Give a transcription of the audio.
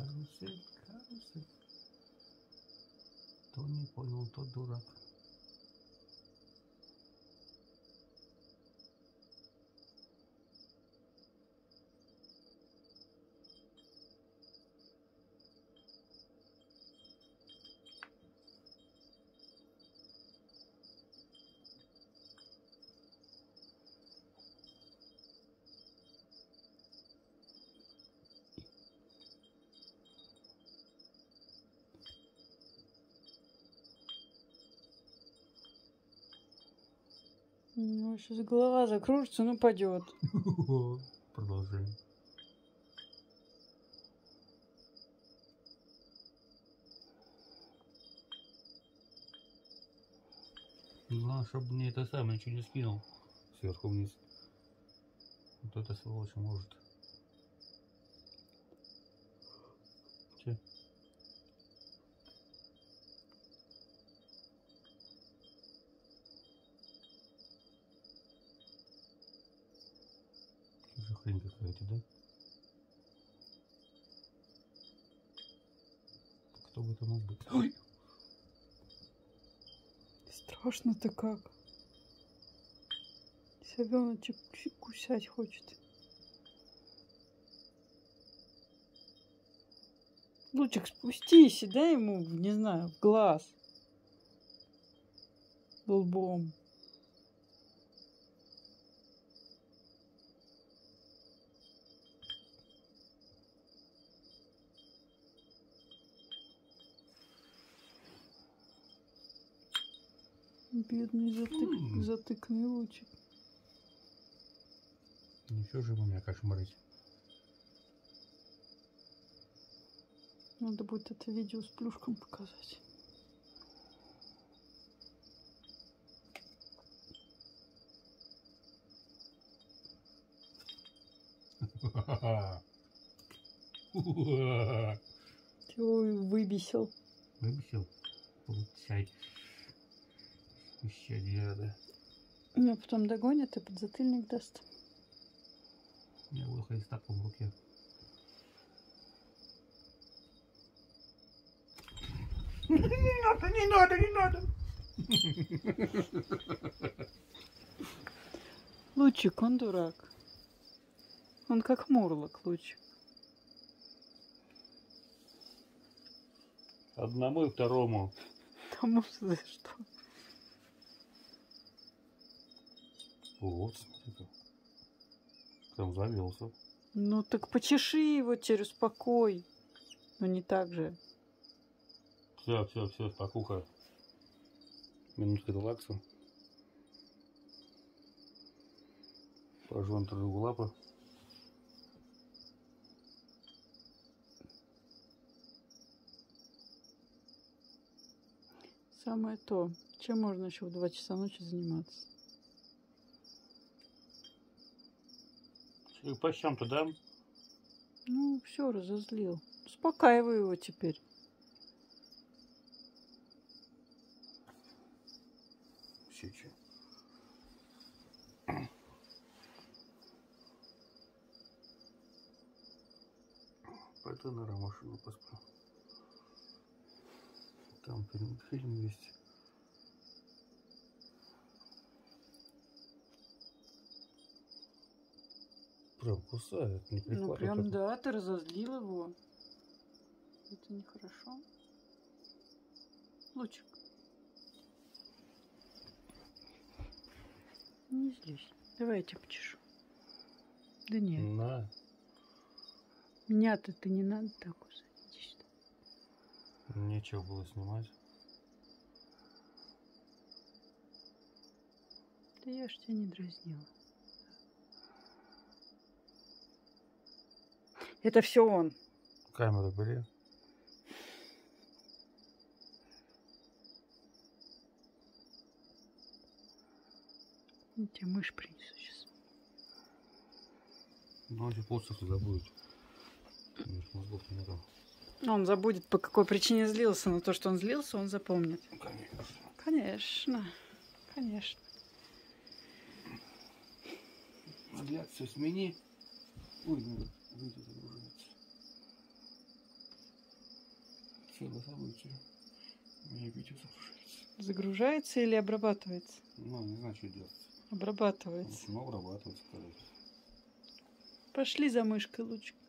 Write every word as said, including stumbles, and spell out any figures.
Карусель, карусель. То не понял, тот дурак. Ну, сейчас голова закружится, ну пойдет. Продолжаем. Главное, чтобы мне это самое ничего не скинул сверху вниз. Вот это сволочь может. Че? Что за хрень какая-то, да? Кто бы это мог быть? Ой! Страшно-то как. Совеночек кусать хочет. Лучик, спустись и дай ему, не знаю, в глаз. Лбом. Бедный затык, затыкный лучик. Ничего же вы меня кошмарить. Надо будет это видео с плюшком показать. Ой, выбесил. Выбесил? Получай. Еще диада. Ну, потом догонит и подзатыльник даст. У меня был хайстапом в руке. Не надо, не надо, не надо. Лучик, он дурак. Он как Мурлок, Лучик. Одному и второму. Тому за что? Вот, смотри-ка. Там завелся. Ну так почеши его теперь, успокой. Ну не так же. Все, все, все, спокуха. Минутка релакса. Пожон трогу лапы. Самое то. Чем можно еще в два часа ночи заниматься? И по щам-то дам? Ну, все, разозлил. Успокаивай его теперь. Сечи. Пойду на машину посплю. Там фильм есть. Прям кусает, не прихватывает. Ну прям да, ты разозлил его. Это нехорошо. Лучик. Не злись. Давай я тебя почешу. Да нет. На. Меня-то ты не надо так кусать. Иди сюда. Нечего было снимать. Да я ж тебя не дразнила. Это все он. Камеру бери. Я тебе мышь принесу сейчас. Ну, он же полчаса забудет. Мозгов нету. Он забудет, по какой причине злился, но то, что он злился, он запомнит. Конечно. Конечно. Конечно. Взгляд все смени. Ой, надо выйти загружаться. целое событие. Мне видео загружается. Загружается или обрабатывается? Ну, не знаю, что делать. Обрабатывается. Ну, обрабатывается, короче. Пошли за мышкой, Лучик.